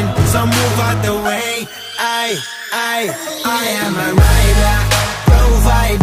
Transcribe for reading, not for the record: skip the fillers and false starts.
so move out the way. I am a rider, provider.